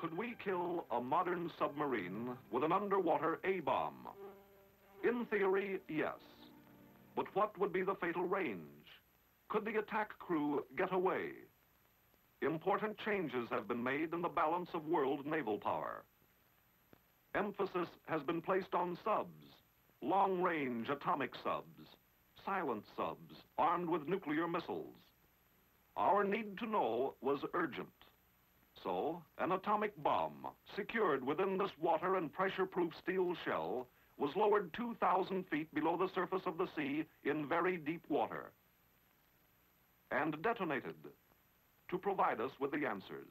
could we kill a modern submarine with an underwater A-bomb? In theory, yes. But what would be the fatal range? Could the attack crew get away? Important changes have been made in the balance of world naval power. Emphasis has been placed on subs, long-range atomic subs, silent subs armed with nuclear missiles. Our need to know was urgent. So, an atomic bomb, secured within this water and pressure-proof steel shell, was lowered 2,000 feet below the surface of the sea in very deep water, and detonated to provide us with the answers.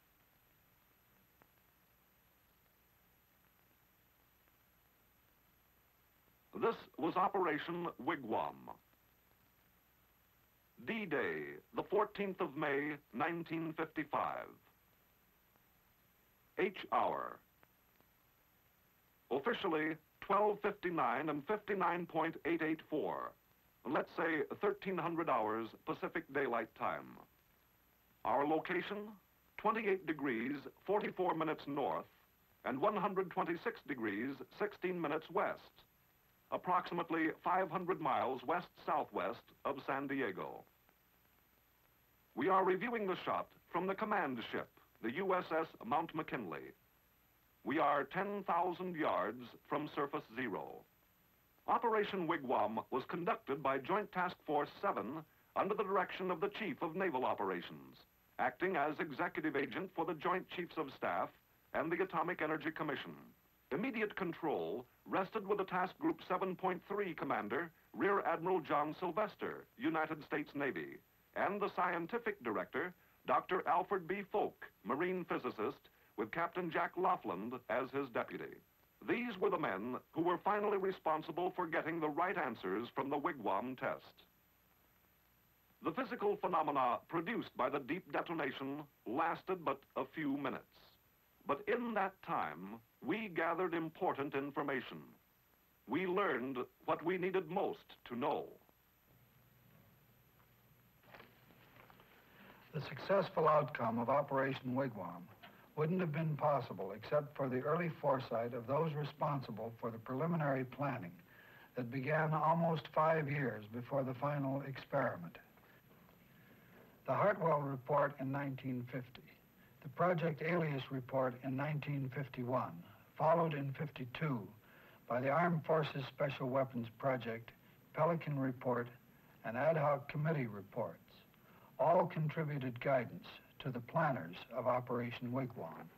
This was Operation Wigwam. D-Day, the 14th of May, 1955. H-hour. Officially, 12:59 and 59.884. Let's say 1,300 hours Pacific Daylight Time. Our location, 28 degrees, 44 minutes north, and 126 degrees, 16 minutes west, approximately 500 miles west-southwest of San Diego. We are reviewing the shot from the command ship, the USS Mount McKinley. We are 10,000 yards from surface zero. Operation Wigwam was conducted by Joint Task Force 7 under the direction of the Chief of Naval Operations, acting as executive agent for the Joint Chiefs of Staff and the Atomic Energy Commission. Immediate control rested with the Task Group 7.3 Commander, Rear Admiral John Sylvester, United States Navy, and the Scientific Director, Dr. Alfred B. Folk, Marine Physicist, with Captain Jack Laughlin as his deputy. These were the men who were finally responsible for getting the right answers from the Wigwam test. The physical phenomena produced by the deep detonation lasted but a few minutes. But in that time, we gathered important information. We learned what we needed most to know. The successful outcome of Operation Wigwam wouldn't have been possible except for the early foresight of those responsible for the preliminary planning that began almost 5 years before the final experiment. The Hartwell Report in 1950, the Project Alias Report in 1951, followed in 52 by the Armed Forces Special Weapons Project, Pelican Report, and Ad Hoc Committee reports, all contributed guidance to the planners of Operation Wigwam.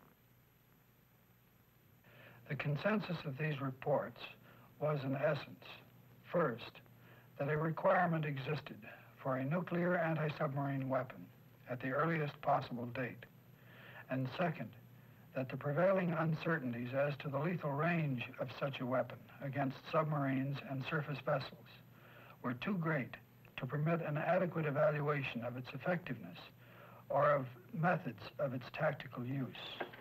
The consensus of these reports was, in essence, first, that a requirement existed for a nuclear anti-submarine weapon at the earliest possible date, and second, that the prevailing uncertainties as to the lethal range of such a weapon against submarines and surface vessels were too great to permit an adequate evaluation of its effectiveness or of methods of its tactical use.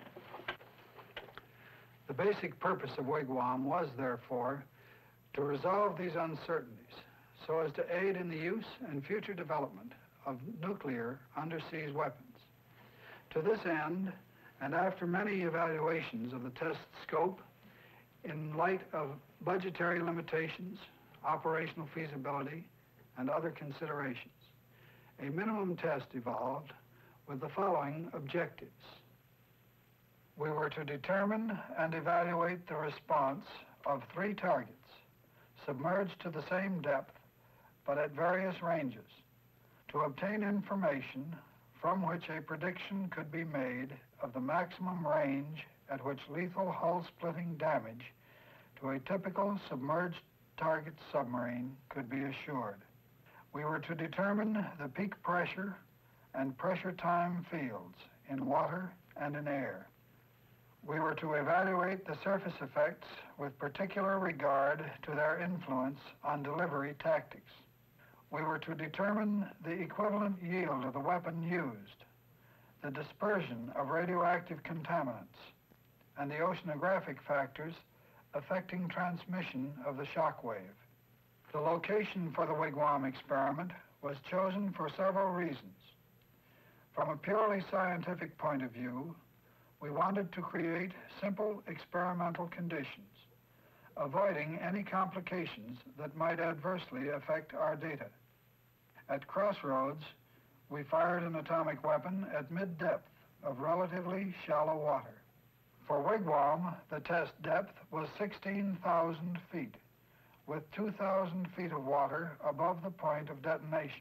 The basic purpose of Wigwam was, therefore, to resolve these uncertainties so as to aid in the use and future development of nuclear undersea weapons. To this end, and after many evaluations of the test scope, in light of budgetary limitations, operational feasibility, and other considerations, a minimum test evolved with the following objectives. We were to determine and evaluate the response of 3 targets, submerged to the same depth, but at various ranges, to obtain information from which a prediction could be made of the maximum range at which lethal hull-splitting damage to a typical submerged target submarine could be assured. We were to determine the peak pressure and pressure time fields in water and in air. We were to evaluate the surface effects with particular regard to their influence on delivery tactics. We were to determine the equivalent yield of the weapon used, the dispersion of radioactive contaminants, and the oceanographic factors affecting transmission of the shock wave. The location for the Wigwam experiment was chosen for several reasons. From a purely scientific point of view, We wanted to create simple experimental conditions, avoiding any complications that might adversely affect our data. At Crossroads, we fired an atomic weapon at mid-depth of relatively shallow water. For Wigwam, the test depth was 16,000 feet, with 2,000 feet of water above the point of detonation.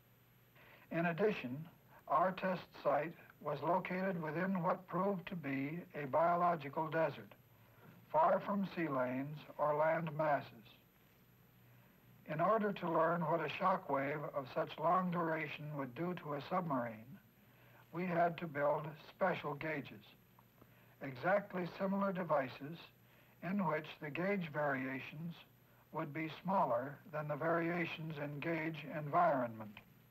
In addition, our test site was located within what proved to be a biological desert, far from sea lanes or land masses. In order to learn what a shock wave of such long duration would do to a submarine, we had to build special gauges, exactly similar devices in which the gauge variations would be smaller than the variations in gauge environment.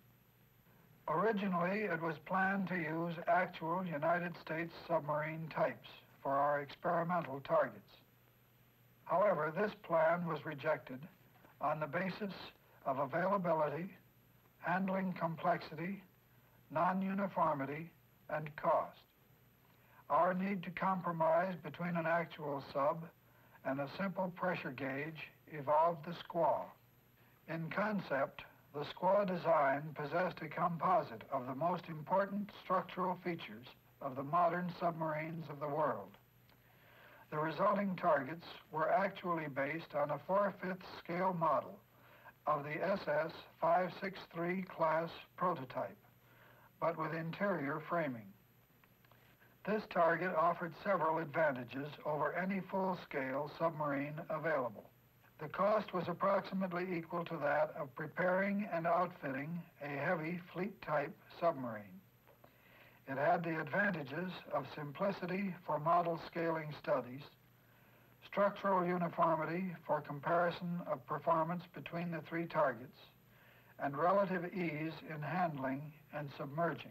Originally, it was planned to use actual United States submarine types for our experimental targets. However, this plan was rejected on the basis of availability, handling complexity, non-uniformity, and cost. Our need to compromise between an actual sub and a simple pressure gauge evolved the squaw. In concept, the squaw design possessed a composite of the most important structural features of the modern submarines of the world. The resulting targets were actually based on a 4/5 scale model of the SS 563 class prototype, but with interior framing. This target offered several advantages over any full-scale submarine available. The cost was approximately equal to that of preparing and outfitting a heavy fleet-type submarine. It had the advantages of simplicity for model scaling studies, structural uniformity for comparison of performance between the three targets, and relative ease in handling and submerging.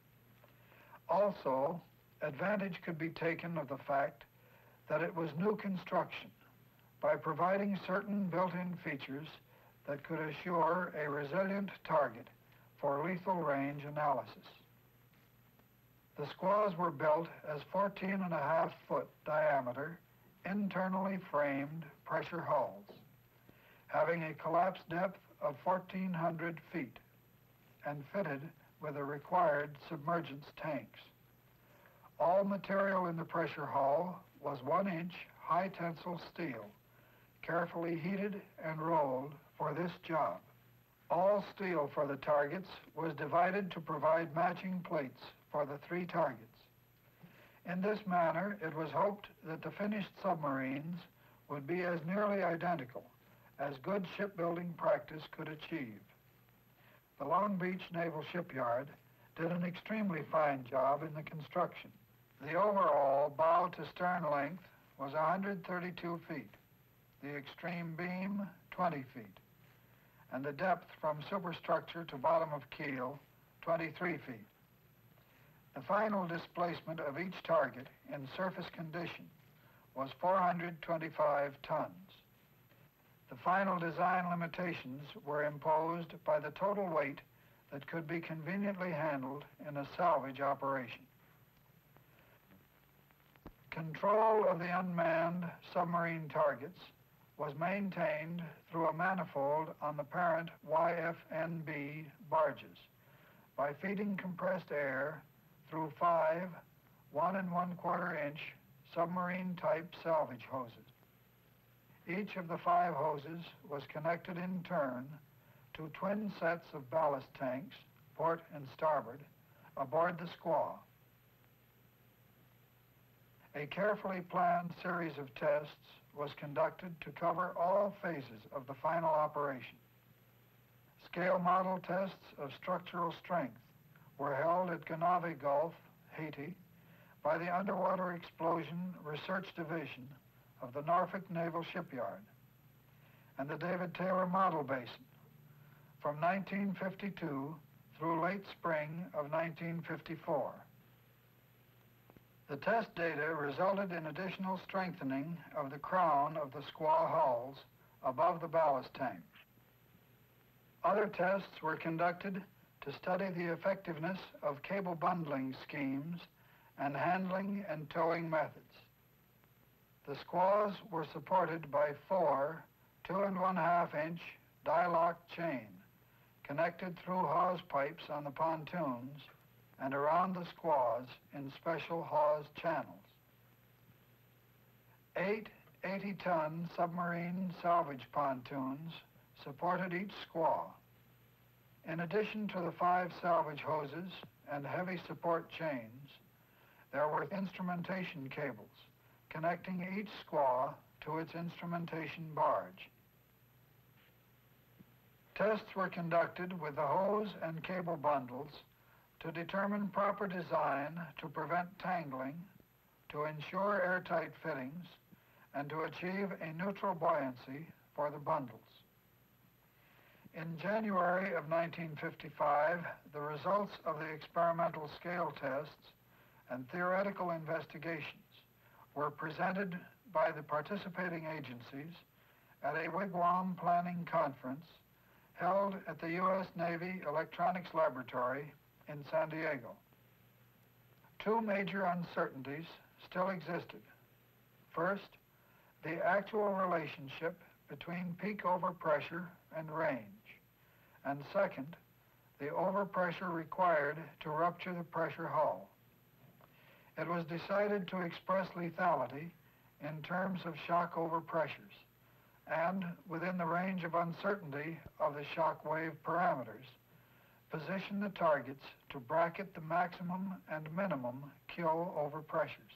Also, advantage could be taken of the fact that it was new construction by providing certain built-in features that could assure a resilient target for lethal range analysis. The squaws were built as 14.5-foot diameter, internally framed pressure hulls, having a collapse depth of 1,400 feet and fitted with the required submergence tanks. All material in the pressure hull was 1-inch high-tensile steel, carefully heated and rolled for this job. All steel for the targets was divided to provide matching plates for the three targets. In this manner, it was hoped that the finished submarines would be as nearly identical as good shipbuilding practice could achieve. The Long Beach Naval Shipyard did an extremely fine job in the construction. The overall bow to stern length was 132 feet, the extreme beam 20 feet, and the depth from superstructure to bottom of keel 23 feet. The final displacement of each target in surface condition was 425 tons. The final design limitations were imposed by the total weight that could be conveniently handled in a salvage operation. Control of the unmanned submarine targets was maintained through a manifold on the parent YFNB barges by feeding compressed air through 5 1 1/4 inch submarine-type salvage hoses. Each of the 5 hoses was connected in turn to twin sets of ballast tanks, port and starboard, aboard the squaw. A carefully planned series of tests was conducted to cover all phases of the final operation. Scale model tests of structural strength were held at Ganave Gulf, Haiti, by the Underwater Explosion Research Division of the Norfolk Naval Shipyard, and the David Taylor Model Basin from 1952 through late spring of 1954. The test data resulted in additional strengthening of the crown of the squaw hulls above the ballast tank. Other tests were conducted to study the effectiveness of cable bundling schemes and handling and towing methods. The squaws were supported by 4 2.5-inch die-lock chain connected through hawse pipes on the pontoons and around the squaws in special hawse channels. 8 80-ton submarine salvage pontoons supported each squaw. In addition to the 5 salvage hoses and heavy support chains, there were instrumentation cables connecting each squaw to its instrumentation barge. Tests were conducted with the hose and cable bundles to determine proper design to prevent tangling, to ensure airtight fittings, and to achieve a neutral buoyancy for the bundles. In January of 1955, the results of the experimental scale tests and theoretical investigations were presented by the participating agencies at a Wigwam planning conference held at the U.S. Navy Electronics Laboratory in San Diego. 2 major uncertainties still existed. First, the actual relationship between peak overpressure and range. And second, the overpressure required to rupture the pressure hull. It was decided to express lethality in terms of shock overpressures and, within the range of uncertainty of the shock wave parameters, position the targets to bracket the maximum and minimum kill overpressures.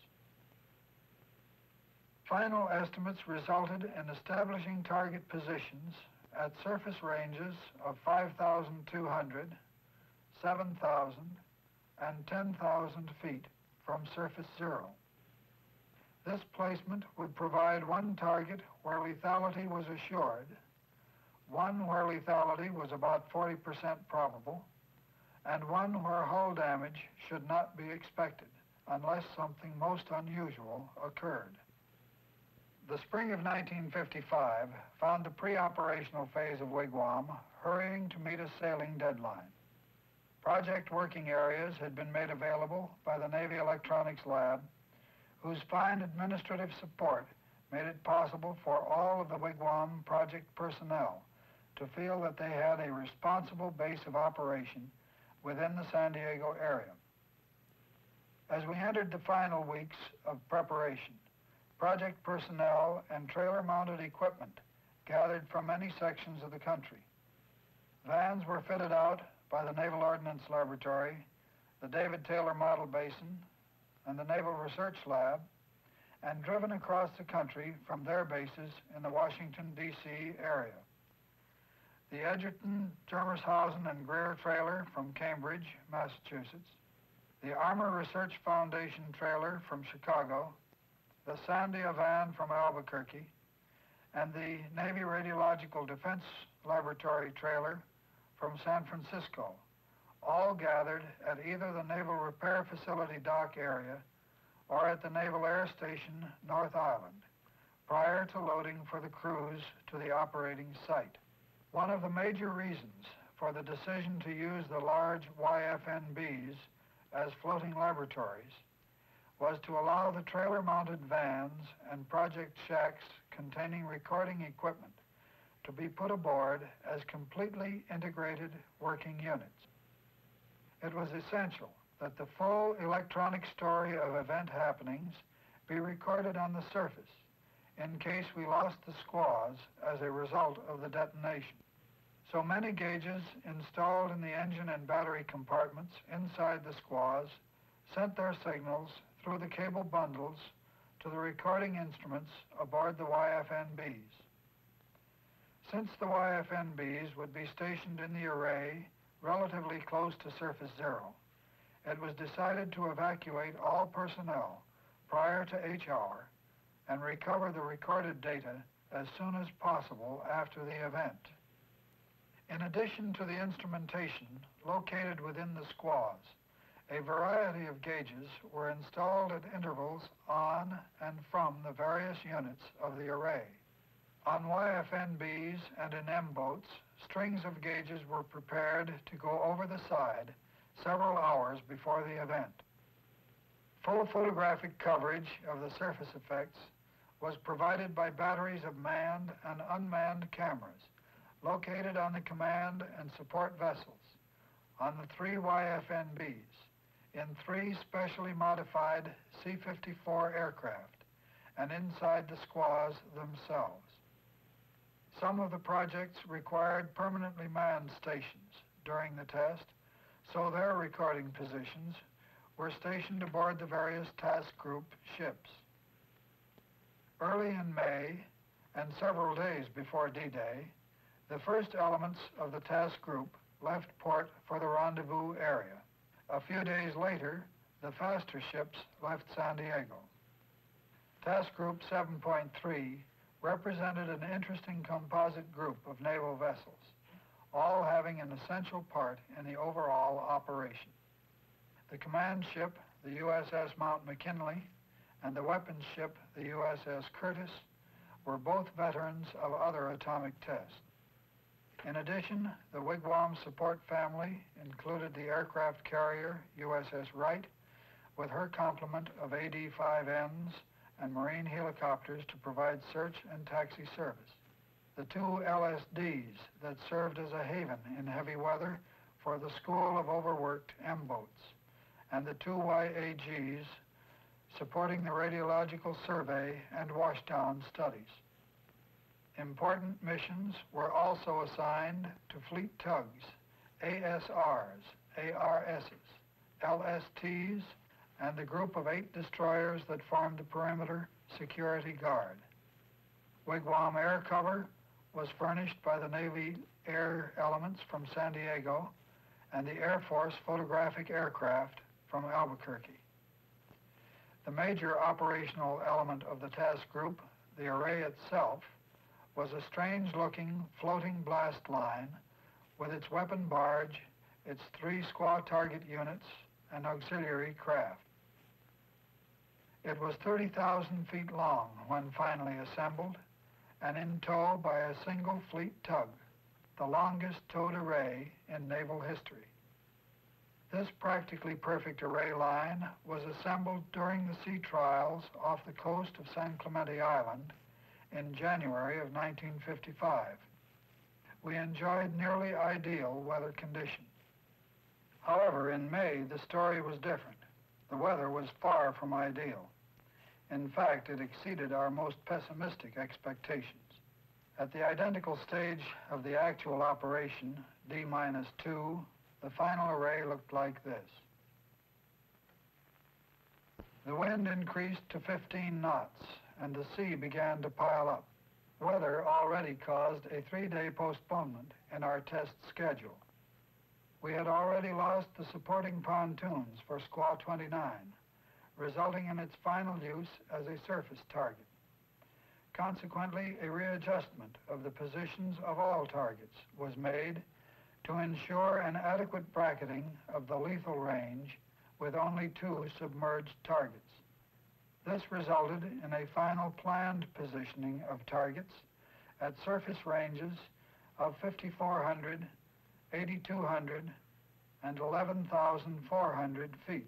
Final estimates resulted in establishing target positions at surface ranges of 5,200, 7,000, and 10,000 feet from surface zero. This placement would provide one target where lethality was assured, one where lethality was about 40% probable, and one where hull damage should not be expected unless something most unusual occurred. The spring of 1955 found the pre-operational phase of Wigwam hurrying to meet a sailing deadline. Project working areas had been made available by the Navy Electronics Lab, whose fine administrative support made it possible for all of the Wigwam project personnel to feel that they had a responsible base of operation within the San Diego area. As we entered the final weeks of preparation, project personnel and trailer-mounted equipment gathered from many sections of the country. Vans were fitted out by the Naval Ordnance Laboratory, the David Taylor Model Basin, and the Naval Research Lab, and driven across the country from their bases in the Washington, D.C. area. The Edgerton, Germershausen, and Greer trailer from Cambridge, Massachusetts, the Armor Research Foundation trailer from Chicago, the Sandia van from Albuquerque, and the Navy Radiological Defense Laboratory trailer from San Francisco, all gathered at either the Naval Repair Facility dock area or at the Naval Air Station, North Island, prior to loading for the cruise to the operating site. One of the major reasons for the decision to use the large YFNBs as floating laboratories was to allow the trailer-mounted vans and project shacks containing recording equipment to be put aboard as completely integrated working units. It was essential that the full electronic story of event happenings be recorded on the surface in case we lost the squaws as a result of the detonation. So many gauges installed in the engine and battery compartments inside the squaws sent their signals through the cable bundles to the recording instruments aboard the YFNBs. Since the YFNBs would be stationed in the array relatively close to surface zero, it was decided to evacuate all personnel prior to H-hour and recover the recorded data as soon as possible after the event. In addition to the instrumentation located within the squaws, a variety of gauges were installed at intervals on and from the various units of the array. On YFNBs and in M-boats, strings of gauges were prepared to go over the side several hours before the event. Full photographic coverage of the surface effects was provided by batteries of manned and unmanned cameras located on the command and support vessels, on the 3 YFNBs, in 3 specially modified C-54 aircraft, and inside the squaws themselves. Some of the projects required permanently manned stations during the test, so their recording positions were stationed aboard the various task group ships. Early in May, and several days before D-Day, the first elements of the task group left port for the rendezvous area. A few days later, the faster ships left San Diego. Task Group 7.3 represented an interesting composite group of naval vessels, all having an essential part in the overall operation. The command ship, the USS Mount McKinley, and the weapons ship, the USS Curtis, were both veterans of other atomic tests. In addition, the Wigwam support family included the aircraft carrier USS Wright, with her complement of AD-5Ns and Marine helicopters to provide search and taxi service. The 2 LSDs that served as a haven in heavy weather for the School of Overworked M-boats, and the 2 YAGs supporting the radiological survey and washdown studies. Important missions were also assigned to fleet tugs, ASRs, ARSs, LSTs, and the group of 8 destroyers that formed the perimeter security guard. Wigwam air cover was furnished by the Navy air elements from San Diego and the Air Force photographic aircraft from Albuquerque. The major operational element of the task group, the array itself, was a strange-looking floating blast line with its weapon barge, its 3 squaw target units, and auxiliary craft. It was 30,000 feet long when finally assembled and in tow by a single fleet tug, the longest towed array in naval history. This practically perfect array line was assembled during the sea trials off the coast of San Clemente Island in January of 1955. We enjoyed nearly ideal weather conditions. However, in May, the story was different. The weather was far from ideal. In fact, it exceeded our most pessimistic expectations. At the identical stage of the actual operation, D-2, the final array looked like this. The wind increased to 15 knots, and the sea began to pile up. Weather already caused a 3-day postponement in our test schedule. We had already lost the supporting pontoons for Squaw 29, resulting in its final use as a surface target. Consequently, a readjustment of the positions of all targets was made to ensure an adequate bracketing of the lethal range with only 2 submerged targets. This resulted in a final planned positioning of targets at surface ranges of 5,400, 8,200, and 11,400 feet.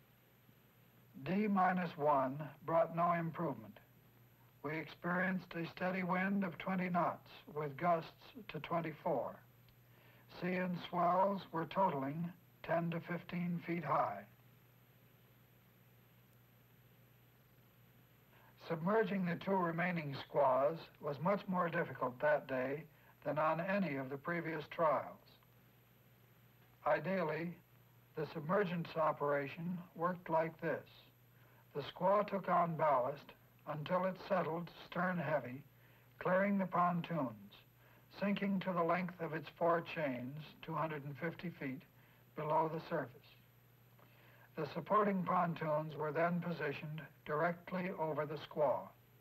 D-1 brought no improvement. We experienced a steady wind of 20 knots with gusts to 24. Sea and swells were totaling 10 to 15 feet high. Submerging the 2 remaining squaws was much more difficult that day than on any of the previous trials. Ideally, the submergence operation worked like this. The squaw took on ballast until it settled stern heavy, clearing the pontoons, sinking to the length of its 4 chains, 250 feet, below the surface. The supporting pontoons were then positioned directly over the squaw.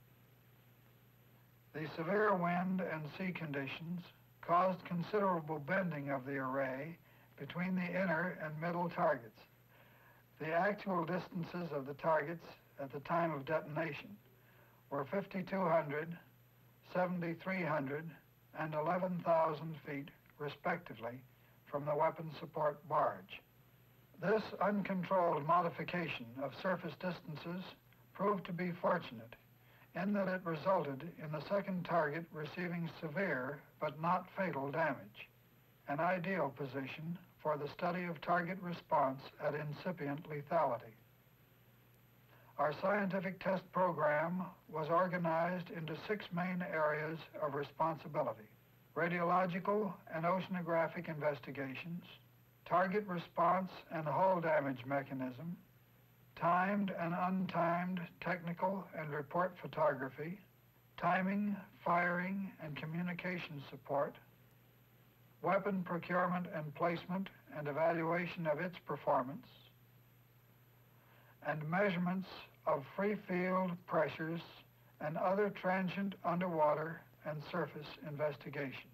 The severe wind and sea conditions caused considerable bending of the array between the inner and middle targets. The actual distances of the targets at the time of detonation were 5,200, 7,300, and 11,000 feet, respectively, from the weapon support barge. This uncontrolled modification of surface distances proved to be fortunate in that it resulted in the second target receiving severe but not fatal damage, an ideal position for the study of target response at incipient lethality. Our scientific test program was organized into 6 main areas of responsibility: radiological and oceanographic investigations, target response and hull damage mechanism, timed and untimed technical and report photography, timing, firing, and communication support, weapon procurement and placement and evaluation of its performance, and measurements of free field pressures and other transient underwater and surface investigations.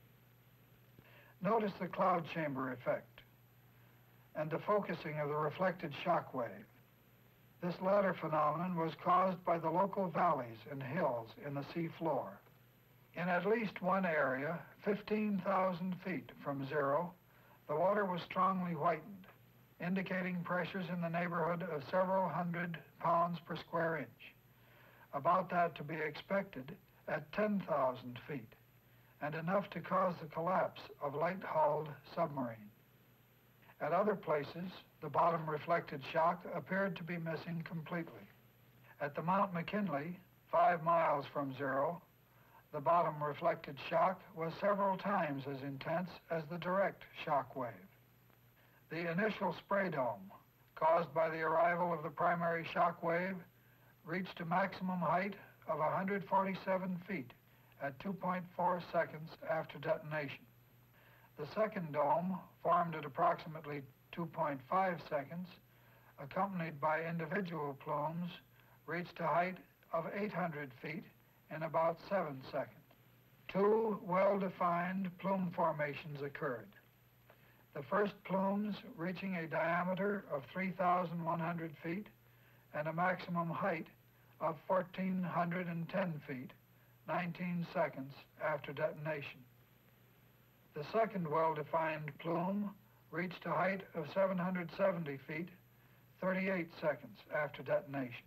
Notice the cloud chamber effect and the focusing of the reflected shock wave. This latter phenomenon was caused by the local valleys and hills in the sea floor. In at least one area, 15,000 feet from zero, the water was strongly whitened, indicating pressures in the neighborhood of several hundred pounds per square inch, about that to be expected at 10,000 feet, and enough to cause the collapse of light-hulled submarines. At other places, the bottom reflected shock appeared to be missing completely. At the Mount McKinley, 5 miles from zero, the bottom reflected shock was several times as intense as the direct shock wave. The initial spray dome, caused by the arrival of the primary shock wave, reached a maximum height of 147 feet at 2.4 seconds after detonation. The second dome, formed at approximately 2.5 seconds, accompanied by individual plumes, reached a height of 800 feet in about 7 seconds. 2 well-defined plume formations occurred. The first plumes reaching a diameter of 3,100 feet and a maximum height of 1,410 feet, 19 seconds after detonation. The second well-defined plume reached a height of 770 feet, 38 seconds after detonation.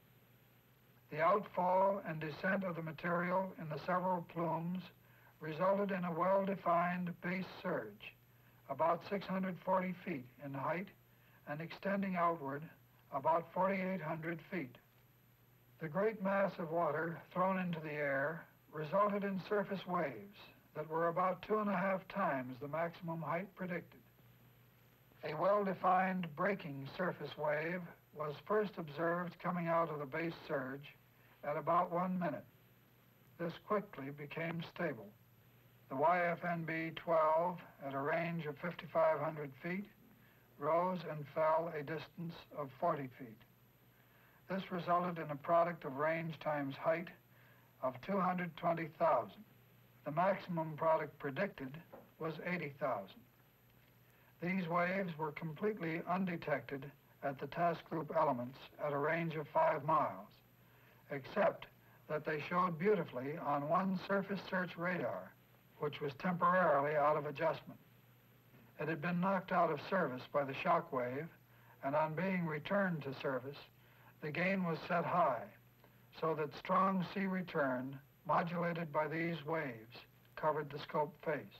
The outfall and descent of the material in the several plumes resulted in a well-defined base surge, about 640 feet in height and extending outward about 4,800 feet. The great mass of water thrown into the air resulted in surface waves that were about 2.5 times the maximum height predicted. A well-defined breaking surface wave was first observed coming out of the base surge at about 1 minute. This quickly became stable. The YFNB-12, at a range of 5,500 feet, rose and fell a distance of 40 feet. This resulted in a product of range times height of 220,000. The maximum product predicted was 80,000. These waves were completely undetected at the task group elements at a range of 5 miles, except that they showed beautifully on one surface search radar, which was temporarily out of adjustment. It had been knocked out of service by the shock wave, and on being returned to service, the gain was set high, so that strong sea return, modulated by these waves, covered the scope face.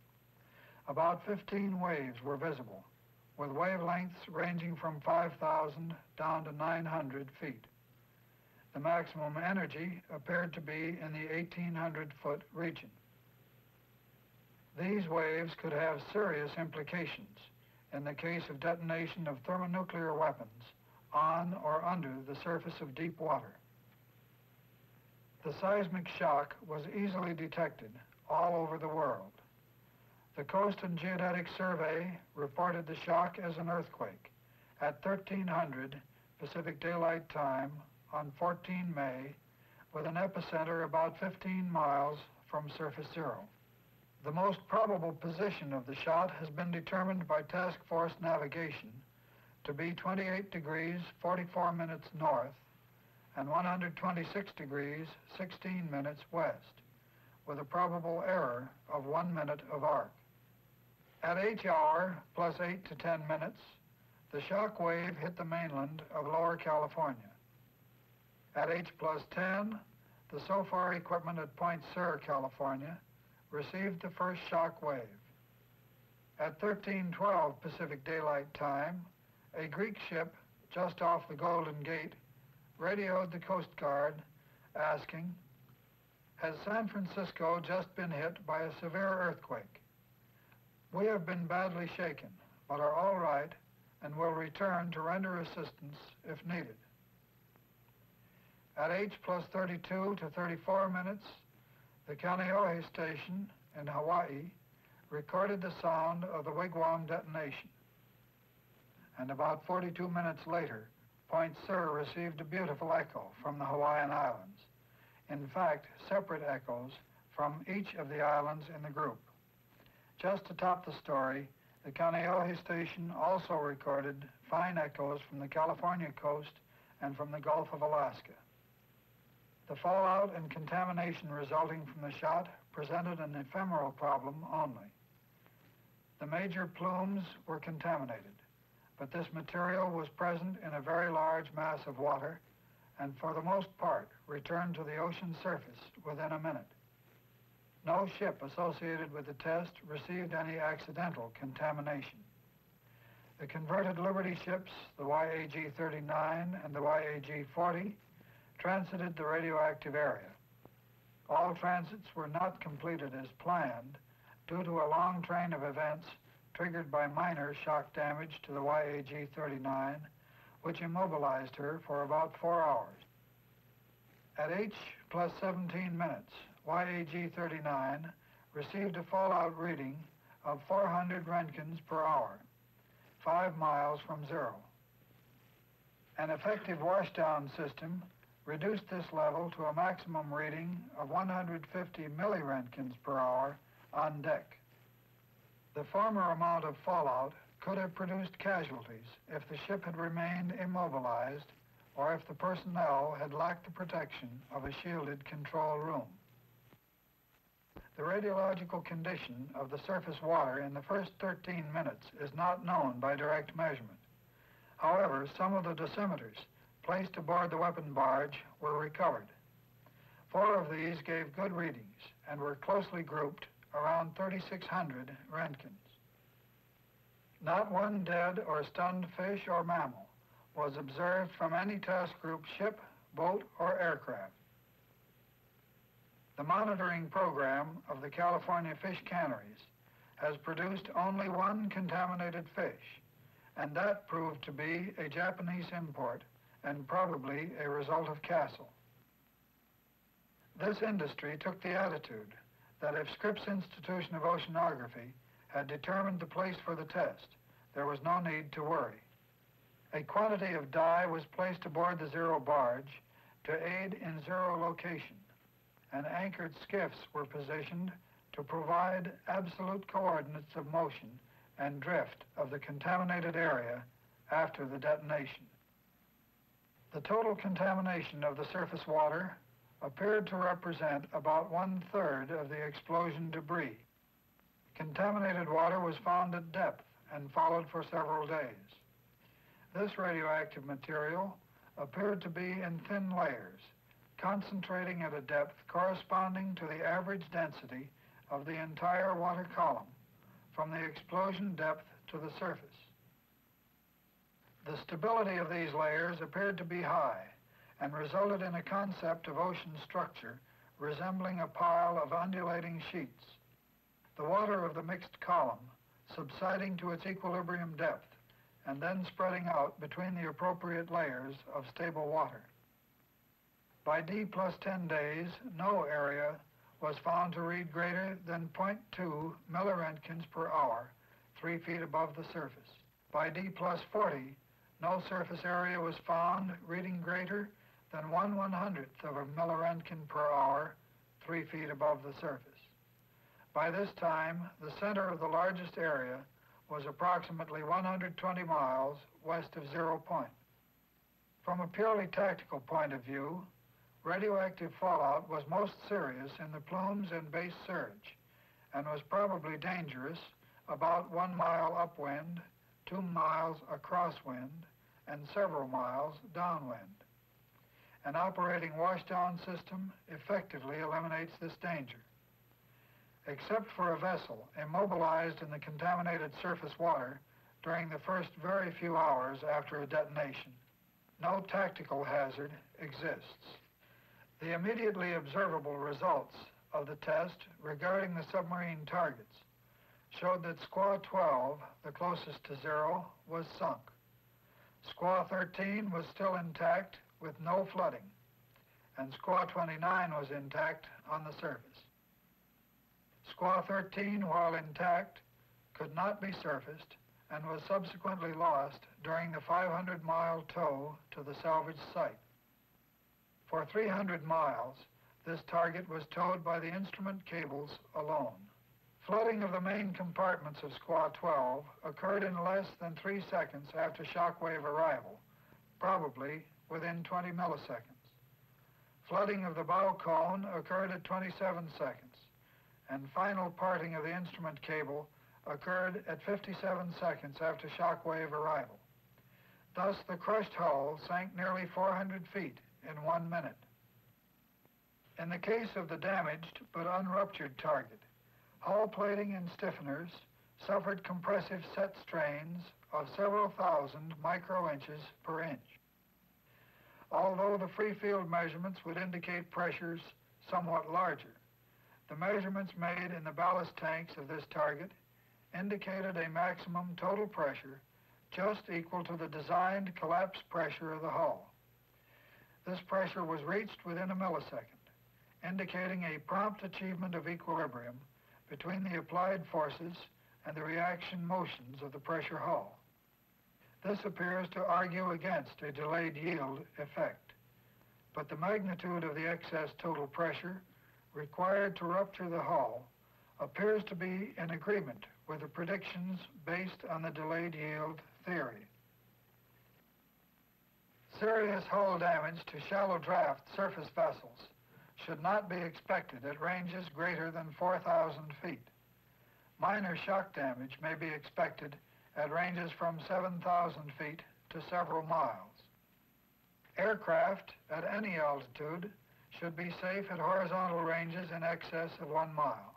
About 15 waves were visible, with wavelengths ranging from 5,000 down to 900 feet. The maximum energy appeared to be in the 1,800-foot region. These waves could have serious implications in the case of detonation of thermonuclear weapons on or under the surface of deep water. The seismic shock was easily detected all over the world. The Coast and Geodetic Survey reported the shock as an earthquake at 1300 Pacific Daylight Time on 14 May, with an epicenter about 15 miles from surface zero. The most probable position of the shot has been determined by task force navigation to be 28 degrees 44 minutes north and 126 degrees 16 minutes west, with a probable error of 1 minute of arc. At H hour plus 8 to 10 minutes, The shock wave hit the mainland of Lower California. At H+10, the SOFAR equipment at Point Sur, California, received the first shock wave. At 13:12 Pacific Daylight Time, a Greek ship just off the Golden Gate radioed the Coast Guard asking, "Has San Francisco just been hit by a severe earthquake? We have been badly shaken, but are all right and will return to render assistance if needed." At H+32 to 34 minutes, the Kaneohe station in Hawaii recorded the sound of the Wigwam detonation. And about 42 minutes later, Point Sur received a beautiful echo from the Hawaiian Islands. In fact, separate echoes from each of the islands in the group. Just to top the story, the Kaneohe station also recorded fine echoes from the California coast and from the Gulf of Alaska. The fallout and contamination resulting from the shot presented an ephemeral problem only. The major plumes were contaminated, but this material was present in a very large mass of water and for the most part returned to the ocean surface within a minute. No ship associated with the test received any accidental contamination. The converted Liberty ships, the YAG-39 and the YAG-40, transited the radioactive area. All transits were not completed as planned due to a long train of events triggered by minor shock damage to the YAG-39, which immobilized her for about 4 hours. At H+17 minutes, YAG-39 received a fallout reading of 400 Roentgens per hour, 5 miles from zero. An effective washdown system reduced this level to a maximum reading of 150 milliroentgens per hour on deck. The former amount of fallout could have produced casualties if the ship had remained immobilized or if the personnel had lacked the protection of a shielded control room. The radiological condition of the surface water in the first 13 minutes is not known by direct measurement. However, some of the dosimeters placed aboard the weapon barge were recovered. 4 of these gave good readings and were closely grouped around 3,600 Roentgens. Not one dead or stunned fish or mammal was observed from any task group ship, boat, or aircraft. The monitoring program of the California fish canneries has produced only 1 contaminated fish, and that proved to be a Japanese import and probably a result of Castle. This industry took the attitude that if Scripps Institution of Oceanography had determined the place for the test, there was no need to worry. A quantity of dye was placed aboard the Zero barge to aid in zero location, and anchored skiffs were positioned to provide absolute coordinates of motion and drift of the contaminated area after the detonation. The total contamination of the surface water appeared to represent about 1/3 of the explosion debris. Contaminated water was found at depth and followed for several days. This radioactive material appeared to be in thin layers, concentrating at a depth corresponding to the average density of the entire water column from the explosion depth to the surface. The stability of these layers appeared to be high and resulted in a concept of ocean structure resembling a pile of undulating sheets. The water of the mixed column subsiding to its equilibrium depth and then spreading out between the appropriate layers of stable water. By D+10 days, no area was found to read greater than 0.2 milliroentgens per hour, 3 feet above the surface. By D+40, no surface area was found reading greater than 1/100th of a milliroentgen per hour, 3 feet above the surface. By this time, the center of the largest area was approximately 120 miles west of 0 point. From a purely tactical point of view, radioactive fallout was most serious in the plumes and base surge and was probably dangerous about 1 mile upwind, 2 miles across wind and several miles downwind. An operating washdown system effectively eliminates this danger. Except for a vessel immobilized in the contaminated surface water during the first very few hours after a detonation, no tactical hazard exists. The immediately observable results of the test regarding the submarine targets showed that Squaw 12, the closest to zero, was sunk. Squaw 13 was still intact with no flooding, and Squaw 29 was intact on the surface. Squaw 13, while intact, could not be surfaced and was subsequently lost during the 500-mile tow to the salvage site. For 300 miles, this target was towed by the instrument cables alone. Flooding of the main compartments of Squaw 12 occurred in less than 3 seconds after shockwave arrival, probably within 20 milliseconds. Flooding of the bow cone occurred at 27 seconds, and final parting of the instrument cable occurred at 57 seconds after shockwave arrival. Thus, the crushed hull sank nearly 400 feet in 1 minute. In the case of the damaged but unruptured target, hull plating and stiffeners suffered compressive set strains of several thousand microinches per inch. Although the free field measurements would indicate pressures somewhat larger, the measurements made in the ballast tanks of this target indicated a maximum total pressure just equal to the designed collapse pressure of the hull. This pressure was reached within a millisecond, indicating a prompt achievement of equilibrium between the applied forces and the reaction motions of the pressure hull. This appears to argue against a delayed yield effect, but the magnitude of the excess total pressure required to rupture the hull appears to be in agreement with the predictions based on the delayed yield theory. Serious hull damage to shallow draft surface vessels should not be expected at ranges greater than 4,000 feet. Minor shock damage may be expected at ranges from 7,000 feet to several miles. Aircraft at any altitude should be safe at horizontal ranges in excess of 1 mile.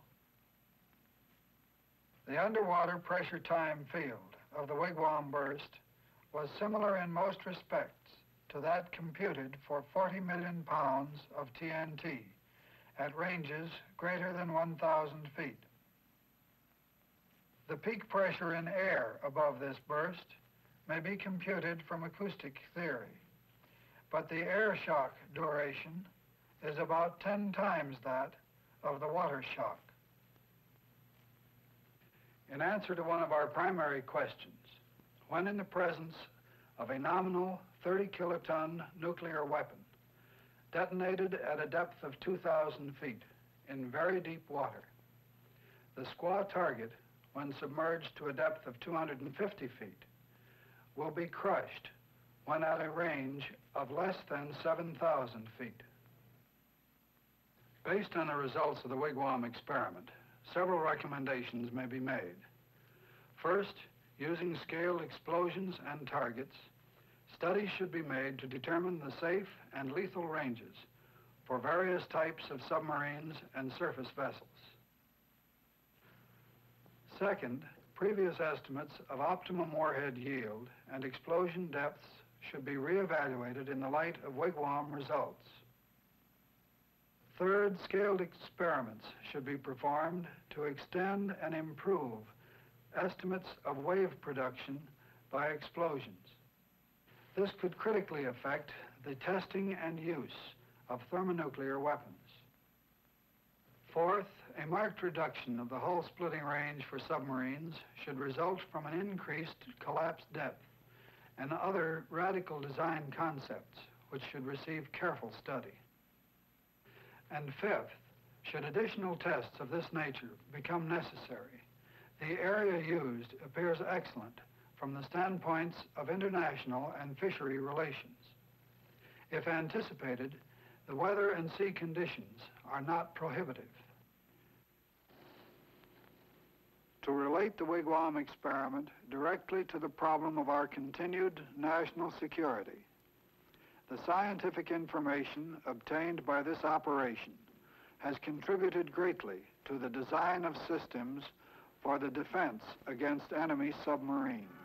The underwater pressure time field of the Wigwam burst was similar in most respects to that computed for 40 million pounds of TNT at ranges greater than 1,000 feet. The peak pressure in air above this burst may be computed from acoustic theory, but the air shock duration is about 10 times that of the water shock. In answer to one of our primary questions, when in the presence of a nominal 30-kiloton nuclear weapon detonated at a depth of 2,000 feet in very deep water, the Squaw target, when submerged to a depth of 250 feet, will be crushed when at a range of less than 7,000 feet. Based on the results of the Wigwam experiment, several recommendations may be made. First, using scaled explosions and targets, studies should be made to determine the safe and lethal ranges for various types of submarines and surface vessels. Second, previous estimates of optimum warhead yield and explosion depths should be reevaluated in the light of Wigwam results. Third, scaled experiments should be performed to extend and improve estimates of wave production by explosions. This could critically affect the testing and use of thermonuclear weapons. Fourth, a marked reduction of the hull splitting range for submarines should result from an increased collapse depth and other radical design concepts which should receive careful study. And fifth, should additional tests of this nature become necessary, the area used appears excellent from the standpoints of international and fishery relations. If anticipated, the weather and sea conditions are not prohibitive. to relate the Wigwam experiment directly to the problem of our continued national security. The scientific information obtained by this operation has contributed greatly to the design of systems for the defense against enemy submarines.